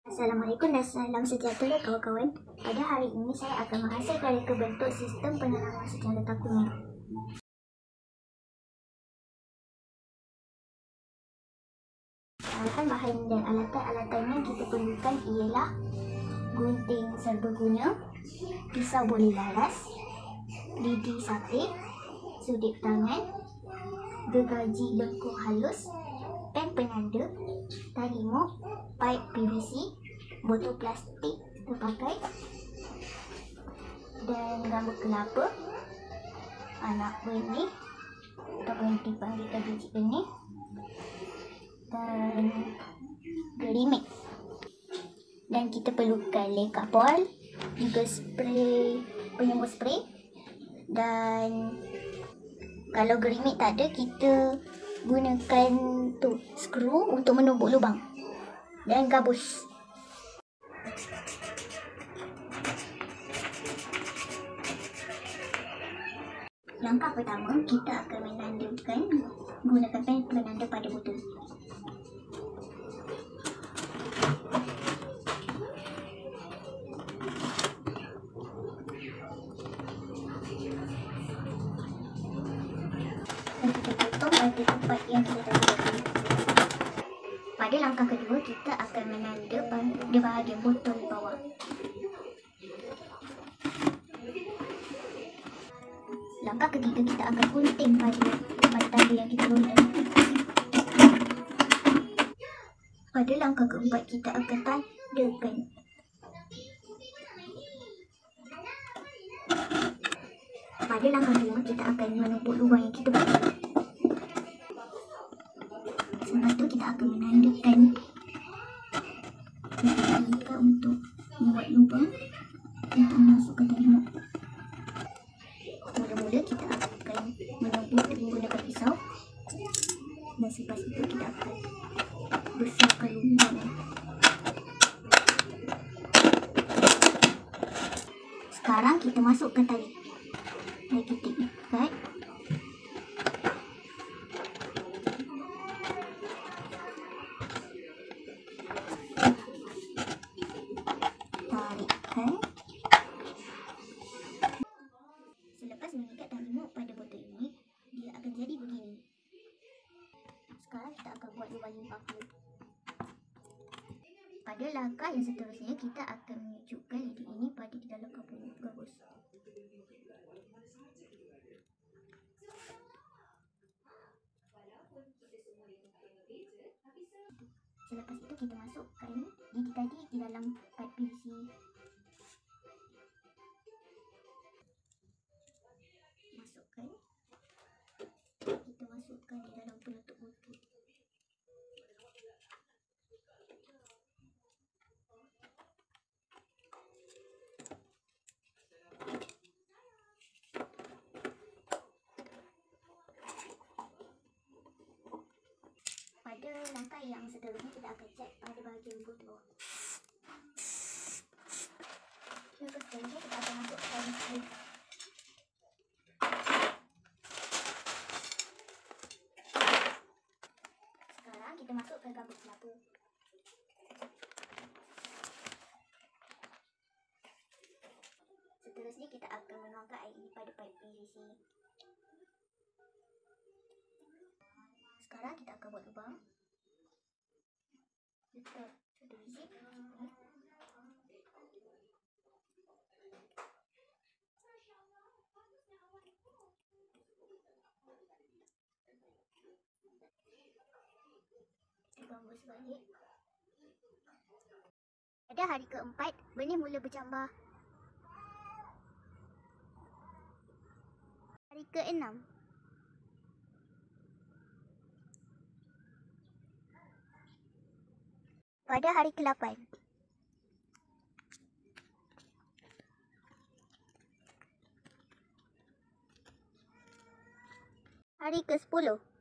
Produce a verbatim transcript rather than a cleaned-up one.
Assalamualaikum dan salam sejahtera kawan-kawan. Pada hari ini saya akan menghasilkan reka bentuk sistem penanaman secara takungan. Bahan-bahan dan alatan-alatan yang kita perlukan ialah gunting serbaguna, pisau bola laras, lidi sate, sudik tangan, gergaji lengkung halus, pen penanda, tali mop, paip P V C, botol plastik terpakai dan rambut kelapa, anak benih atau yang dipanggilkan biji benih dan gerimik. Dan kita perlukan lengkap bol, juga spray penyembuh spray, dan kalau gerimik tak ada, kita gunakan tu skru untuk menumbuk lubang dan gabus. Langkah pertama, kita akan menandakan gunakan pen penanda pada botol. Dan kita potong pada tempat yang kita tadi. Pada langkah kedua, kita akan menanda pada bahagian botol bawah. Langkah ketiga, kita akan gunting pada pada tanda yang kita guna. Pada langkah keempat, kita akan tandakan. Pada langkah kelima, kita akan menumpuk lubang yang kita buat. Selepas itu, kita akan menandakan kita untuk membuat lubang untuk memasukkan tali mop. Mula-mula kita akan menumpuk menggunakan pisau, dan selepas itu kita akan besarkan lubang. Sekarang kita masukkan tali. Mari kita ikat. Tarikkan. Selepas mengikat tali mop pada botol ini, dia akan jadi begini. Sekarang kita akan buat lubang limpaku. Pada langkah yang seterusnya, kita akan menyujukkan lidi ini pada di dalam gabus. Selepas itu, kita masukkan lidi tadi di dalam paip P V C. Masukkan. Kita masukkan di dalam penutup botol. Pada langkah yang seterusnya, kita akan cek pada bahagian botol bawah. Lepas seterusnya, kita akan masukkan spray. Sekarang kita masukkan gabus kelapa. Seterusnya, kita akan menuangkan air ini pada paip P V C. Sekarang kita akan buat lubang. Letak satu biji. Kita gambus balik. Pada hari keempat, benih mula berjambah. Hari keenam, pada hari ke-lapan, hari ke-sepuluh,